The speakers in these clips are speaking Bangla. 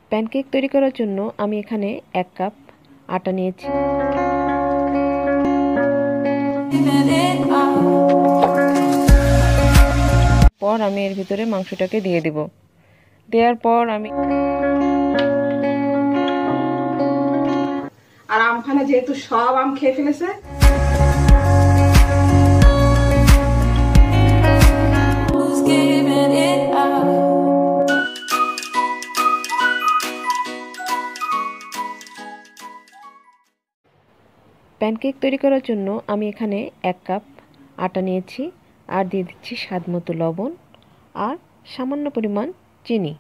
প্যানকেক তৈরি করার জন্য আমি এখানে 1 কাপ আটা নিয়েছি। পর আমি এর ভিতরে মাংসটাকে দিয়ে দেব। দেওয়ার পর আমি আর আমখানে যেহেতু সব আম খেয়ে ফেলেছে, প্যানকেক তৈরি করার জন্য আমি এখানে 1 কাপ আটা নিয়েছি আর দিয়ে দিচ্ছি স্বাদমতো লবণ আর সামান্য পরিমাণ চিনি।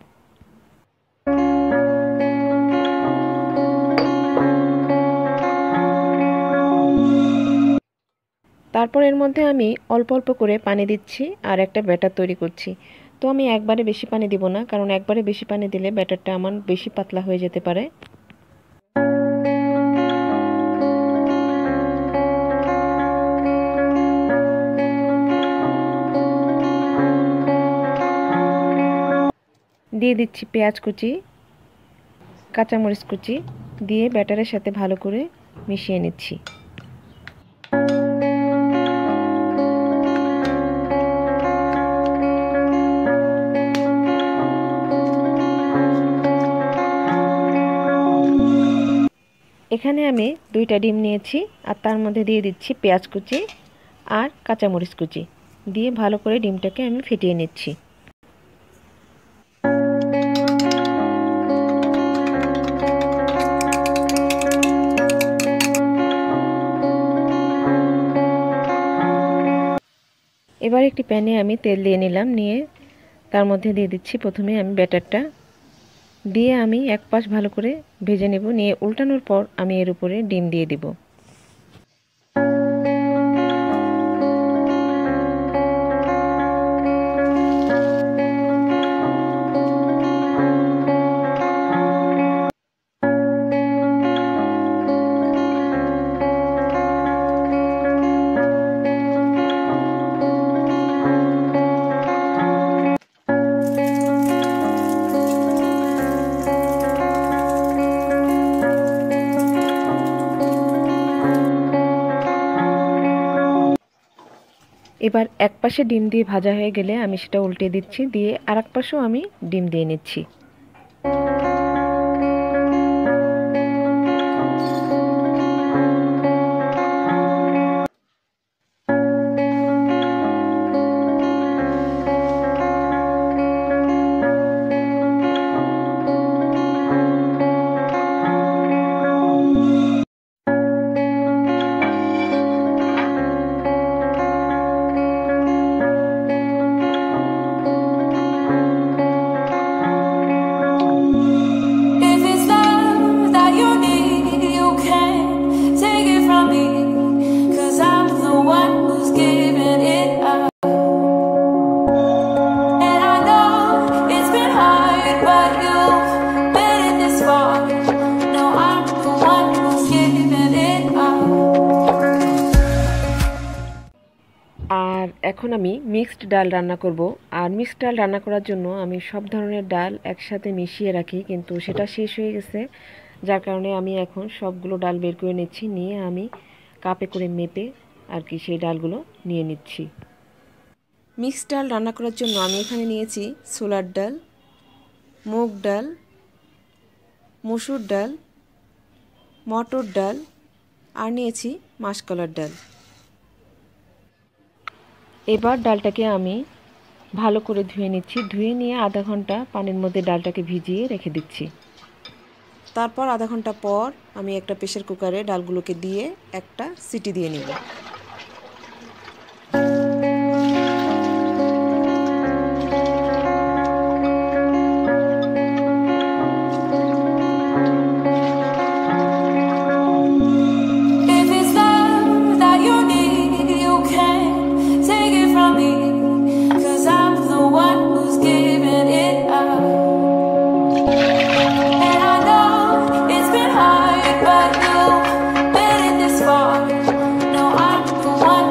তারপর এর মধ্যে আমি অল্প অল্প করে পানি দিচ্ছি আর একটা ব্যাটার তৈরি করছি। তো আমি একবারে বেশি পানি দিব না, কারণ একবারে বেশি পানি দিলে ব্যাটারটা আমার বেশি পাতলা হয়ে যেতে পারে। দিয়ে দিচ্ছি পেঁয়াজ কুচি, কাঁচামরিচ কুচি দিয়ে ব্যাটারের সাথে ভালো করে মিশিয়ে নিচ্ছি। এখানে আমি 2টা ডিম নিয়েছি আর তার মধ্যে দিয়ে দিচ্ছি পেঁয়াজ কুচি আর কাঁচামরিচ কুচি দিয়ে ভালো করে ডিমটাকে আমি ফেটিয়ে নিচ্ছি। এবার একটি প্যানে আমি তেল দিয়ে নিলাম, নিয়ে তার মধ্যে দিয়ে দিচ্ছি প্রথমে আমি ব্যাটারটা দিয়ে আমি এক পাশ ভালো করে ভেজে নেব। নিয়ে উল্টানোর পর আমি এর উপরে ডিম দিয়ে দিব। এবার এক পাশে ডিম দিয়ে ভাজা হয়ে গেলে আমি সেটা উল্টে দিচ্ছি, দিয়ে আরেক পাশেও আমি ডিম দিয়ে নিচ্ছি। আর এখন আমি মিক্সড ডাল রান্না করব। আর মিক্সড ডাল রান্না করার জন্য আমি সব ধরনের ডাল একসাথে মিশিয়ে রাখি, কিন্তু সেটা শেষ হয়ে গেছে, যার কারণে আমি এখন সবগুলো ডাল বের করে নিচ্ছি। নিয়ে আমি কাপে করে মেপে আর কি সেই ডালগুলো নিয়ে নিচ্ছি। মিক্সড ডাল রান্না করার জন্য আমি এখানে নিয়েছি ছোলার ডাল, মুগ ডাল, মসুর ডাল, মটর ডাল আর নিয়েছি মাসকলার ডাল। এবার ডালটাকে আমি ভালো করে ধুয়ে নিচ্ছি। ধুয়ে নিয়ে আধা ঘন্টা পানির মধ্যে ডালটাকে ভিজিয়ে রেখে দিচ্ছি। তারপর আধা ঘন্টা পর আমি একটা প্রেসার কুকারে ডালগুলোকে দিয়ে একটা সিটি দিয়ে নেব।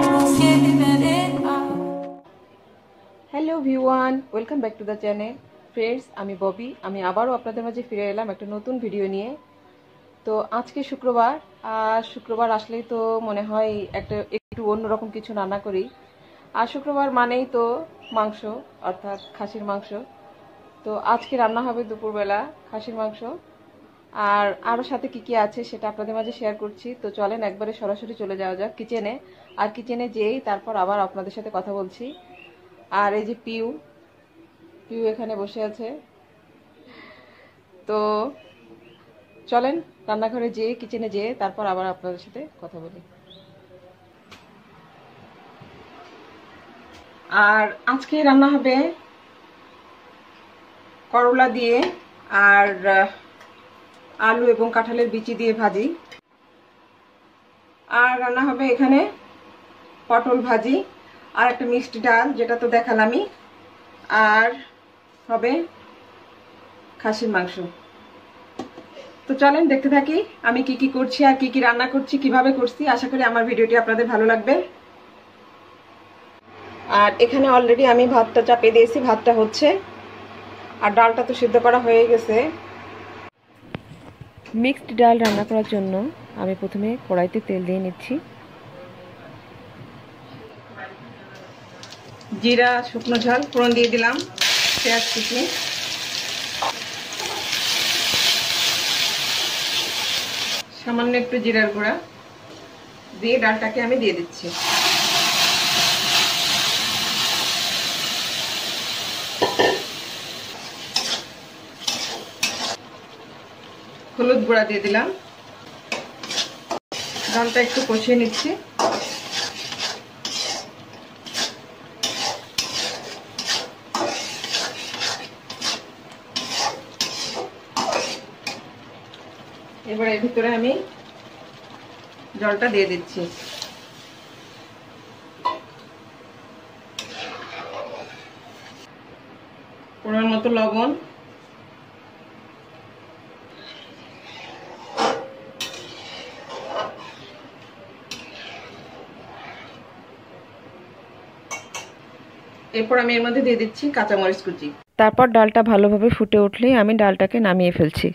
হ্যালো ভিউয়ান, welcome back to the channel. Friends, আমি ববি। আমি আবারও আপনাদের মাঝে ফিরে এলাম একটা নতুন ভিডিও নিয়ে। তো আজকে শুক্রবার, আর শুক্রবার আসলেই তো মনে হয় একটু অন্যরকম কিছু রান্না করি। আর শুক্রবার মানেই তো মাংস, অর্থাৎ খাসির মাংস। তো আজকে রান্না হবে দুপুরবেলা খাসির মাংস। আর আরও সাথে কি কি আছে সেটা আপনাদের মাঝে শেয়ার করছি। তো চলেন একবারে সরাসরি চলে যাওয়া যাক কিচেনে। আর কিচেনে যেই তারপর আবার আপনাদের সাথে কথা বলছি। আর এই যে পিউ পিউ এখানে বসে আছে। তো চলেন রান্নাঘরে যেয়ে কিচেনে যেয়ে তারপর আবার আপনাদের সাথে কথা বলি। আর আজকে রান্না হবে করলা দিয়ে, আর আলু এবং কাঁঠালের বিচি দিয়ে ভাজি। আর রান্না হবে এখানে পটল ভাজি, আর একটা মিষ্টি ডাল যেটা তো দেখালামই, আর হবে খাসির মাংস। তো চলেন দেখতে থাকি আমি কি কি করছি আর কি কি রান্না করছি, কিভাবে করছি। আশা করি আমার ভিডিওটি আপনাদের ভালো লাগবে। আর এখানে অলরেডি আমি ভাতটা চাপিয়ে দিয়েছি, ভাতটা হচ্ছে, আর ডালটা তো সিদ্ধ করা হয়ে গেছে। মিক্সড ডাল রান্না করার জন্য আমি প্রথমে কড়াইতে তেল দিয়ে নিচ্ছি। জিরা শুকনো ঝাল ফোড়ন দিয়ে দিলাম, পেঁয়াজ কুচি, সামান্য একটু জিরার গুঁড়া দিয়ে ডালটাকে আমি দিয়ে দিচ্ছি। হলুদ গুঁড়া দিয়ে দিলাম, ডালটা একটু কষিয়ে নিচ্ছি। এবার এর ভিতরে আমি জলটা দিয়ে দিচ্ছি। পরিমাণ মতো লবণ, এরপর আমি এর মধ্যে দিয়ে দিচ্ছি কাঁচামরিচ কুচি। তারপর ডালটা ভালোভাবে ফুটে উঠলেই আমি ডালটাকে নামিয়ে ফেলছি।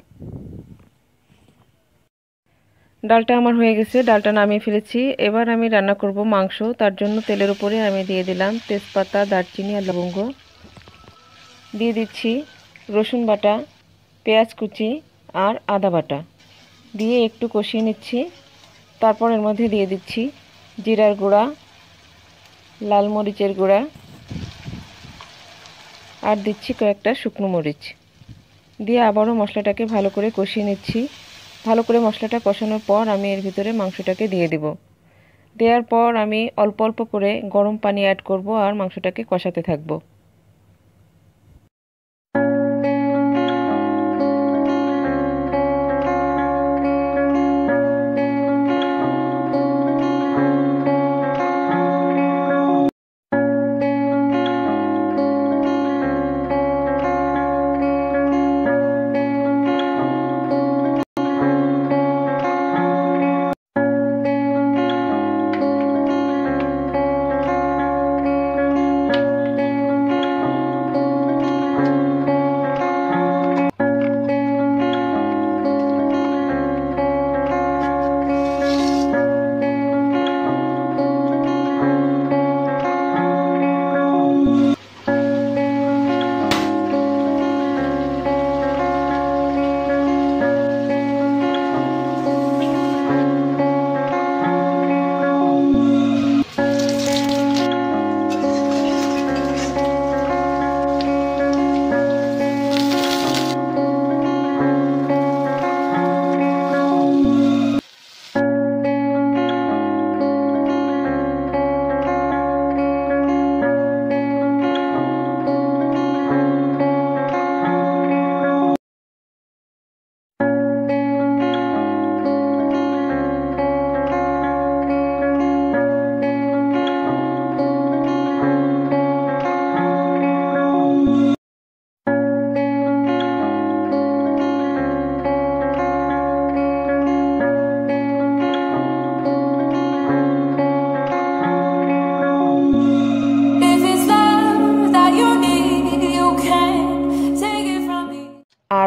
ডালটা আমার হয়ে গেছে, ডালটা নামিয়ে ফেলেছি। এবার আমি রান্না করব মাংস। তার জন্য তেলের উপরে আমি দিয়ে দিলাম তেজপাতা, দারচিনি আর লবঙ্গ। দিয়ে দিচ্ছি রসুন বাটা, পেঁয়াজ কুচি আর আদা বাটা দিয়ে একটু কষিয়ে নিচ্ছি। তারপর এর মধ্যে দিয়ে দিচ্ছি জিরার গুঁড়া, লাল মরিচের গুঁড়া, আর দিচ্ছি কয়েকটা শুকনো মরিচ দিয়ে আবারও মশলাটাকে ভালো করে কষিয়ে নিচ্ছি। ভালো করে মশলাটা কষানোর পর আমি এর ভিতরে মাংসটাকে দিয়ে দেব। দেওয়ার পর আমি অল্প অল্প করে গরম পানি অ্যাড করব আর মাংসটাকে কষাতে থাকবো।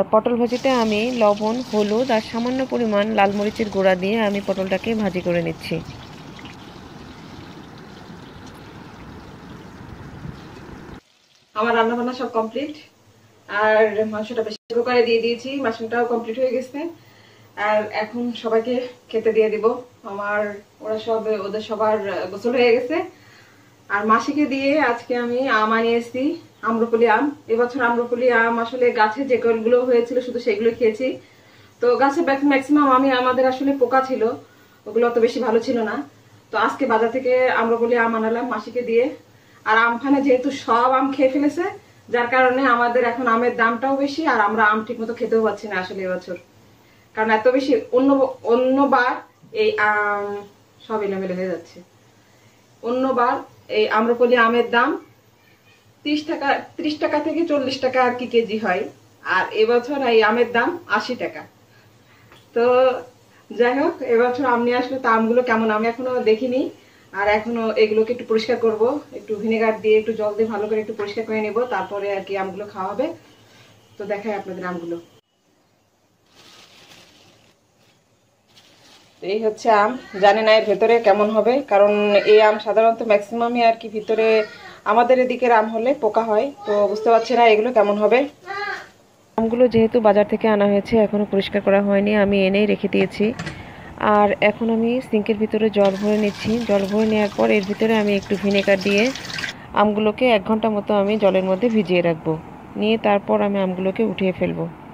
পটল ভাজিতে আমি লবণ, হলুদ আর সামান্য পরিমাণ লাল মরিচের গুঁড়া দিয়ে আমি পটলটাকে ভাজি করে নিচ্ছি। আমার রান্না বান্না সব কমপ্লিট। আর মাংসটা প্রেসার কুকারে দিয়ে দিয়েছি, মাংসটাও কমপ্লিট হয়ে গেছে। আর এখন সবাইকে খেতে দিয়ে দিব। ওদের সবার গোসল হয়ে গেছে। আর মাসিকে দিয়ে আজকে আমি আম আনিয়েছি, আম্রপলি আম। এবছর আম্রপলি আম আসলে গাছে যে কলগুলো হয়েছিল শুধু সেগুলো খেয়েছি। তো গাছে ম্যাক্সিমাম আমাদের আসলে পোকা ছিল, ওগুলো অত বেশি ভালো ছিল না। তো আজকে বাজার থেকে আম্রপলি আম আনালাম মাসিকে দিয়ে। আর আমখানে যেহেতু সব আম খেয়ে ফেলেছে, যার কারণে আমাদের এখন আমের দামটাও বেশি, আর আমরা আম ঠিক মতো খেতেও পাচ্ছি না আসলে এবছর। কারণ এত বেশি অন্যবার এই আম সব এলোমেলো হয়ে যাচ্ছে। অন্যবার এই আম্রপলি আমের দাম 30 টাকা থেকে 40 টাকা আর কি কেজি হয়, আর এবছর এই আমের দাম 80 টাকা। তো যাই হোক, এবছর আম নিয়ে আসলে তো আমগুলো কেমন আমি এখনো দেখিনি। আর এখনো এগুলোকে একটু পরিষ্কার করব, একটু ভিনেগার দিয়ে একটু জল দিয়ে ভালো করে একটু পরিষ্কার করে নেব, তারপরে আর কি আমগুলো খাওয়া হবে। তো দেখাই আপনাদের আমগুলো। এই হচ্ছে আম, জানি না এর ভেতরে কেমন হবে, কারণ এই আম সাধারণত ম্যাক্সিমামই আর কি ভিতরে আমাদের এদিকের আম হলে পোকা হয়। তো বুঝতে পারছি না এগুলো কেমন হবে। আমগুলো যেহেতু বাজার থেকে আনা হয়েছে, এখনো পরিষ্কার করা হয়নি, আমি এনেই রেখে দিয়েছি। আর এখন আমি সিঙ্কের ভিতরে জল ভরে নিচ্ছি। জল ভরে নেওয়ার পর এর ভিতরে আমি একটু ভিনেগার দিয়ে আমগুলোকে 1 ঘন্টা মতো আমি জলের মধ্যে ভিজিয়ে রাখবো। নিয়ে তারপর আমি আমগুলোকে উঠিয়ে ফেলবো।